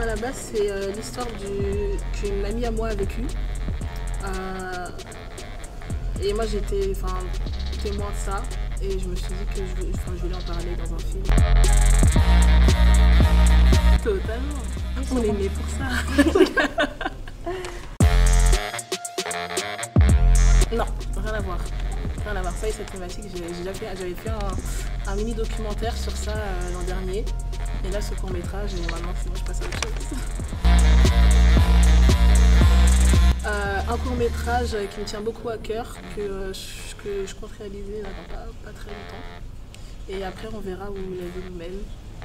la base, c'est l'histoire qu'une amie à moi a vécue. Et moi, j'étais témoin de ça. Et je me suis dit que je voulais en parler dans un film. Totalement. On est nés pour ça. Non, rien à voir. Rien à voir. Ça et cette thématique, j'avais fait un mini documentaire sur ça l'an dernier. Et là, ce court métrage, et maintenant, sinon je passe à autre chose. Un court métrage qui me tient beaucoup à cœur, que je compte réaliser dans pas très longtemps. Et après, on verra où la vie nous mène.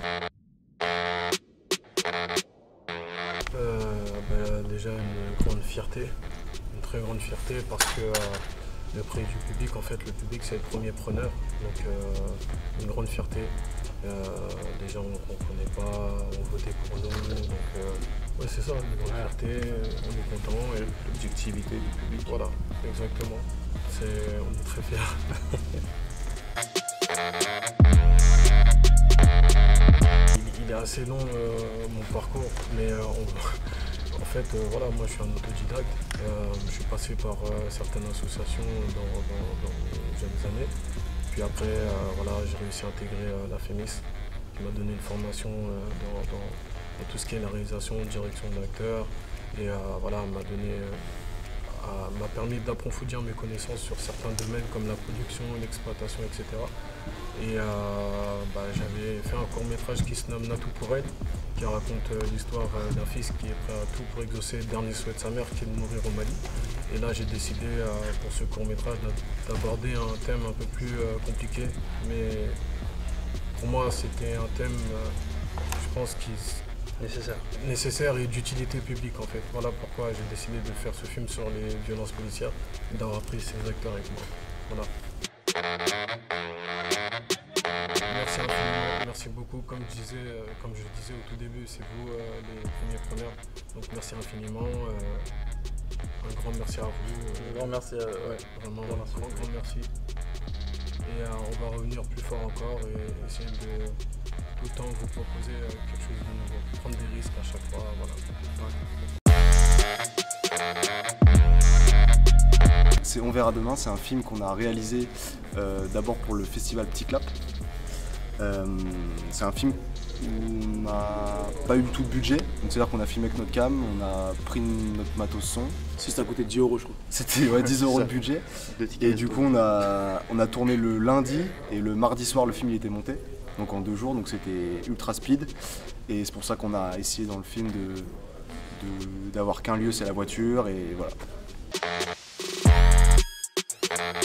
Déjà une grande fierté, une très grande fierté parce que le prix du public, en fait, le public c'est le premier preneur, donc une grande fierté. Les gens qu'on ne connaît pas ont voté pour nous, donc ouais, c'est ça, une grande fierté, on est content et l'objectivité du public, voilà, exactement, on est très fiers. Il est assez long mon parcours, mais en fait, voilà, moi je suis un autodidacte. Je suis passé par certaines associations dans les jeunes années. Puis après, voilà, j'ai réussi à intégrer la FEMIS, qui m'a donné une formation dans tout ce qui est la réalisation, direction d'acteurs. Et voilà, m'a permis d'approfondir mes connaissances sur certains domaines comme la production, l'exploitation, etc. Et j'avais fait un court-métrage qui se nomme Natou pour elle, qui raconte l'histoire d'un fils qui est prêt à tout pour exaucer le dernier souhait de sa mère, qui est de mourir au Mali. Et là, j'ai décidé pour ce court-métrage d'aborder un thème un peu plus compliqué, mais pour moi, c'était un thème, je pense, nécessaire et d'utilité publique en fait. Voilà pourquoi j'ai décidé de faire ce film sur les violences policières et d'avoir pris ces acteurs avec moi. Voilà. Merci infiniment, merci beaucoup. Comme je disais au tout début, c'est vous les premiers preneurs. Donc merci infiniment. Un grand merci à vous. Un grand merci à ouais, vraiment, un grand merci. Et on va revenir plus fort encore et essayer de tout le temps vous proposer quelque chose de nouveau. Prendre des risques à chaque fois, voilà. C'est On verra demain, c'est un film qu'on a réalisé d'abord pour le festival Petit Clap. C'est un film où on n'a pas eu du tout de budget, donc c'est-à-dire qu'on a filmé avec notre cam, on a pris notre matos son. Si ça a coûté 10 €, je crois. C'était 10 € de budget. Et du coup on a tourné le lundi et le mardi soir le film il était monté, donc en 2 jours, donc c'était ultra speed. Et c'est pour ça qu'on a essayé dans le film d'avoir qu'un lieu, c'est la voiture, et voilà. Pourquoi ?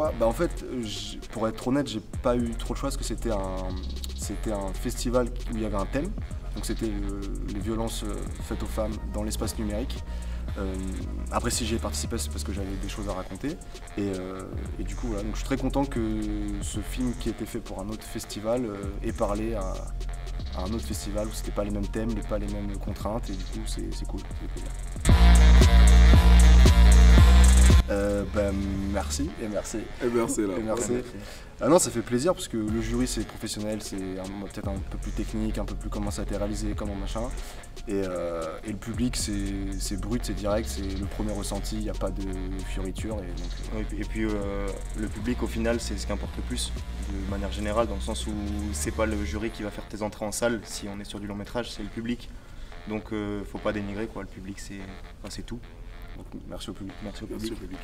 En fait, pour être honnête, j'ai pas eu trop de choix parce que c'était un festival où il y avait un thème. Donc c'était les violences faites aux femmes dans l'espace numérique. Après, si j'y ai participé, c'est parce que j'avais des choses à raconter. Et du coup, voilà. Donc, je suis très content que ce film qui était fait pour un autre festival ait parlé à un autre festival où c'était pas les mêmes thèmes, pas les mêmes contraintes. Et du coup, c'est cool. Merci et merci. Et merci là. Et merci. Ah non, ça fait plaisir parce que le jury c'est professionnel, c'est peut-être un peu plus technique, un peu plus comment ça a été réalisé, comment machin. Et le public c'est brut, c'est direct, c'est le premier ressenti, il n'y a pas de fioriture. Et puis le public au final c'est ce qui importe le plus de manière générale, dans le sens où c'est pas le jury qui va faire tes entrées en salle si on est sur du long métrage, c'est le public. Donc faut pas dénigrer quoi, le public c'est tout. Donc, merci au public. Merci au public.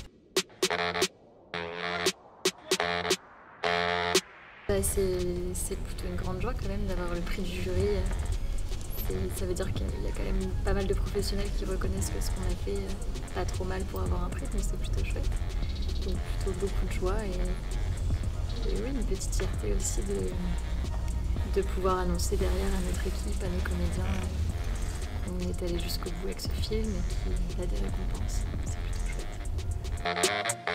C'est plutôt une grande joie quand même d'avoir le prix du jury. Ça veut dire qu'il y a quand même pas mal de professionnels qui reconnaissent que ce qu'on a fait pas trop mal pour avoir un prix, donc c'est plutôt chouette. Donc plutôt beaucoup de joie et oui, une petite fierté aussi de pouvoir annoncer derrière à notre équipe, à nos comédiens, qu'on est allé jusqu'au bout avec ce film et qu'il a des récompenses. C'est plutôt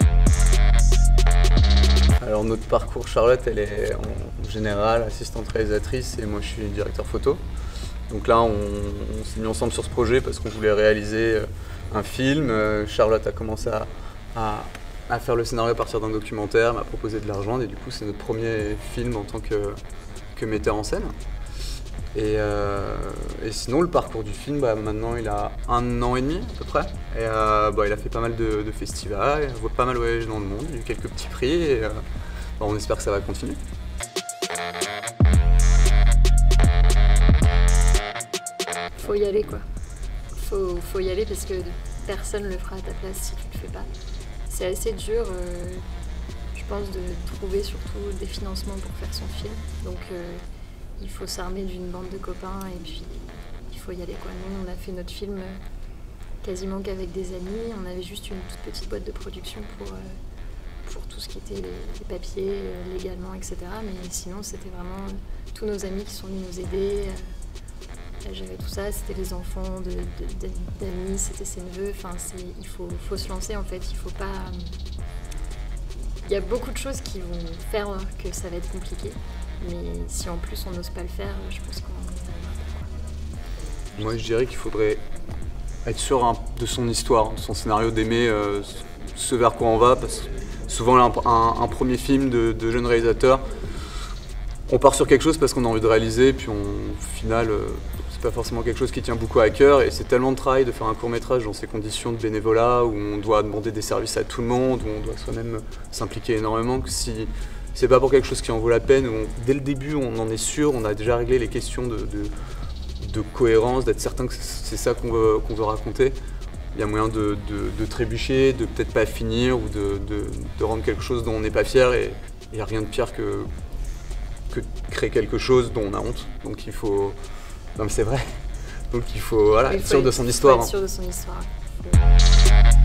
chouette. Alors notre parcours, Charlotte, elle est en général assistante réalisatrice et moi je suis directeur photo. Donc là on s'est mis ensemble sur ce projet parce qu'on voulait réaliser un film. Charlotte a commencé à faire le scénario à partir d'un documentaire, m'a proposé de la rejoindre et du coup c'est notre premier film en tant que metteur en scène. Et sinon, le parcours du film, maintenant il a 1 an et demi à peu près. Et il a fait pas mal de festivals, il a pas mal voyagé dans le monde, il a eu quelques petits prix et on espère que ça va continuer. Faut y aller quoi. Faut y aller parce que personne le fera à ta place si tu le fais pas. C'est assez dur, je pense, de trouver surtout des financements pour faire son film. Donc il faut s'armer d'une bande de copains et puis il faut y aller quoi. Nous on a fait notre film quasiment qu'avec des amis, on avait juste une toute petite boîte de production pour tout ce qui était les papiers, légalement, etc. Mais sinon c'était vraiment tous nos amis qui sont venus nous aider. J'avais tout ça, c'était les enfants d'amis, c'était ses neveux, enfin il faut se lancer en fait, il faut pas... Il y a beaucoup de choses qui vont faire que ça va être compliqué, mais si en plus on n'ose pas le faire, je pense qu'on... Moi je dirais qu'il faudrait être sûr de son histoire, de son scénario, d'aimer ce vers quoi on va, parce que souvent un premier film de jeune réalisateur, on part sur quelque chose parce qu'on a envie de réaliser, puis au final... c'est pas forcément quelque chose qui tient beaucoup à cœur et c'est tellement de travail de faire un court-métrage dans ces conditions de bénévolat où on doit demander des services à tout le monde, où on doit soi-même s'impliquer énormément, que si c'est pas pour quelque chose qui en vaut la peine, où dès le début on en est sûr, on a déjà réglé les questions de cohérence, d'être certain que c'est ça qu'on veut raconter, il y a moyen de trébucher, de peut-être pas finir ou de rendre quelque chose dont on n'est pas fier et il n'y a rien de pire que de créer quelque chose dont on a honte, donc il faut... Non mais c'est vrai, donc il faut être sûr de son histoire. Faut être sûr de son histoire.